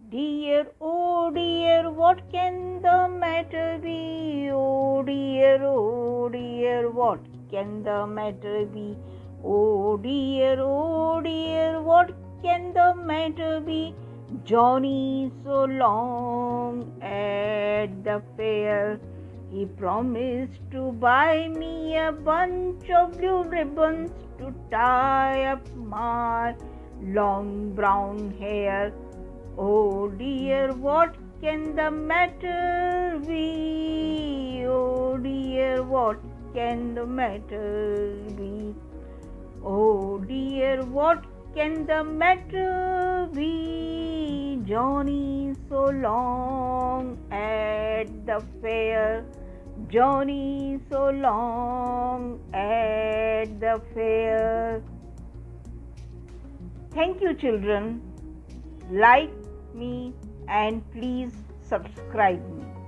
Dear, oh dear, what can the matter be? Oh dear, what can the matter be? Oh dear, what can the matter be? Johnny so long at the fair. He promised to buy me a bunch of blue ribbons to tie up my long brown hair. Oh dear, what can the matter be? Oh dear, what can the matter be? Oh dear, what can the matter be? Johnny so long at the fair. Johnny so long at the fair. Thank you, children. Like me and please subscribe me.